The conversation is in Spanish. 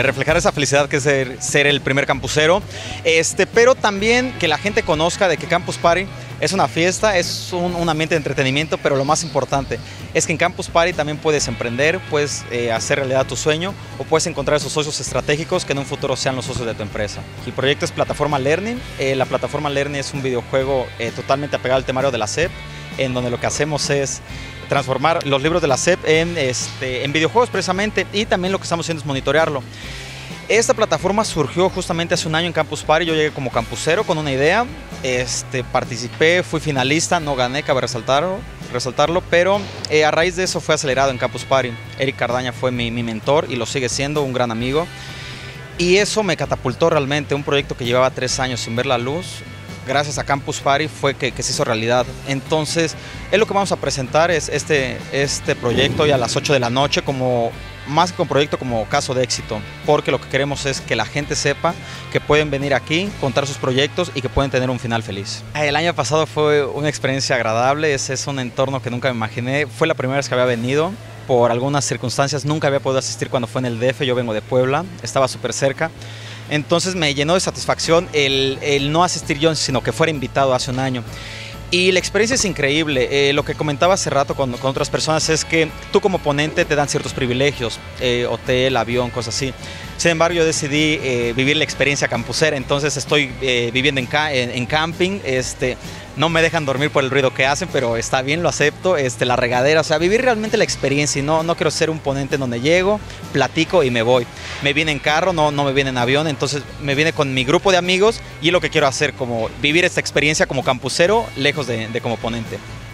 reflejar esa felicidad que es ser el primer campusero, pero también que la gente conozca de que Campus Party es una fiesta, es un ambiente de entretenimiento, pero lo más importante es que en Campus Party también puedes emprender, puedes hacer realidad tu sueño o puedes encontrar esos socios estratégicos que en un futuro sean los socios de tu empresa. El proyecto es Plataforma Learning. La Plataforma Learning es un videojuego totalmente apegado al temario de la SEP, en donde lo que hacemos es transformar los libros de la SEP en videojuegos precisamente, y también lo que estamos haciendo es monitorearlo. Esta plataforma surgió justamente hace un año en Campus Party. Yo llegué como campusero con una idea, participé, fui finalista, no gané, cabe resaltarlo, pero a raíz de eso fue acelerado en Campus Party. Eric Cardaña fue mi mentor y lo sigue siendo, un gran amigo, y eso me catapultó realmente. Un proyecto que llevaba 3 años sin ver la luz, gracias a Campus Party fue que se hizo realidad. Entonces, es lo que vamos a presentar, es este proyecto, ya a las 8 de la noche, más que un proyecto, como caso de éxito, porque lo que queremos es que la gente sepa que pueden venir aquí, contar sus proyectos y que pueden tener un final feliz. El año pasado fue una experiencia agradable, es un entorno que nunca me imaginé. Fue la primera vez que había venido, por algunas circunstancias nunca había podido asistir cuando fue en el DF, yo vengo de Puebla, estaba súper cerca. Entonces me llenó de satisfacción el no asistir yo, sino que fuera invitado hace un año. Y la experiencia es increíble. Lo que comentaba hace rato con otras personas es que tú como ponente te dan ciertos privilegios, hotel, avión, cosas así. Sin embargo, yo decidí vivir la experiencia campusera, entonces estoy viviendo en camping. No me dejan dormir por el ruido que hacen, pero está bien, lo acepto. La regadera, o sea, vivir realmente la experiencia, y no quiero ser un ponente en donde llego, platico y me voy. Me viene en carro, no me viene en avión, entonces me viene con mi grupo de amigos, y es lo que quiero hacer, como vivir esta experiencia como campusero, lejos de como ponente.